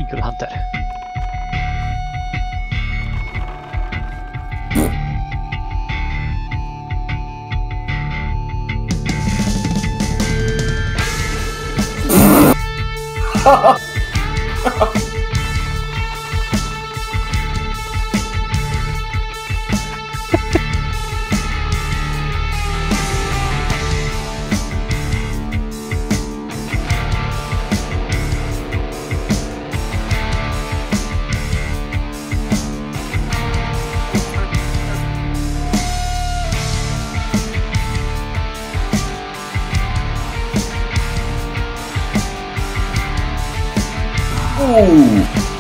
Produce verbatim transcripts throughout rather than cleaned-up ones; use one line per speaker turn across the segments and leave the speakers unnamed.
Eagle Hunter.
Ooh!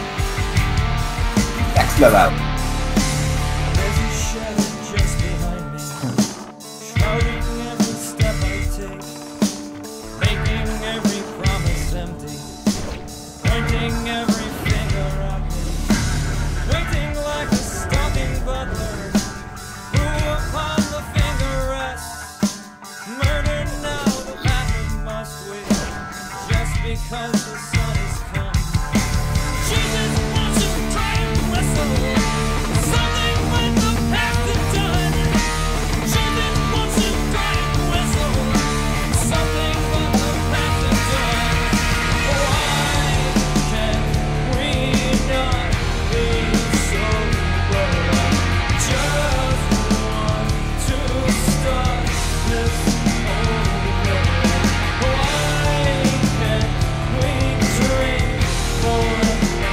Next level!
There's a shadow just behind me, shrouding every step I take, making every promise empty, pointing every finger at me, waiting like a stalking butler, who upon the finger rests, murdered now the path must wait, just because the sun is come. Jesus wants to try and wrestle something with the past is done. Jesus wants to try and wrestle something with the past is done. Why can we not be sober? Just want to start this over. Why can't we dream for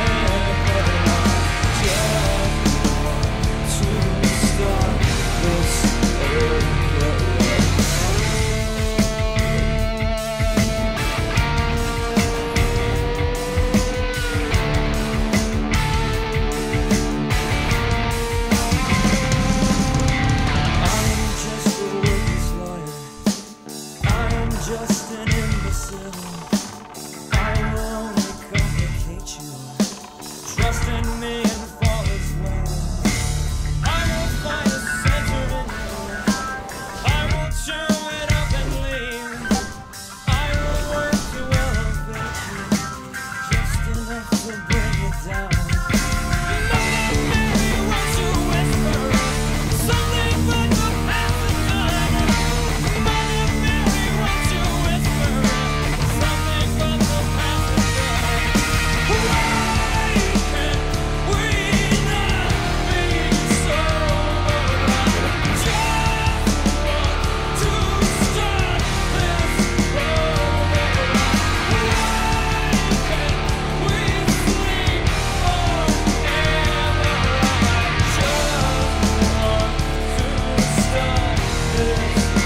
just an imbecile. I will only complicate you. Trust in me and fall as well. I will find a center in you. I will chew it up and leave. I will work to elevate you, just enough to bring it down. Mother Mary wants to whisper something but the past is done. Mother Mary wants to whisper something but the past is done. Why can't we not be sober? Just want to start this over. Why can't we sleep forever? Just want to start this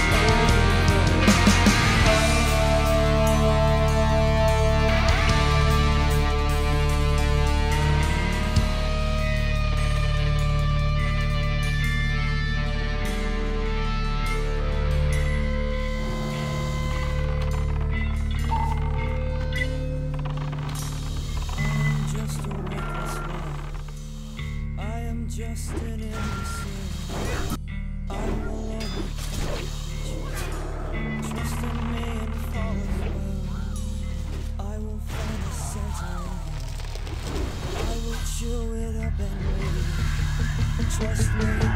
just an imbecile. I will only complicate you. Trust in me and fall as well. I will find a center in you. I will chew it up and leave. Trust me.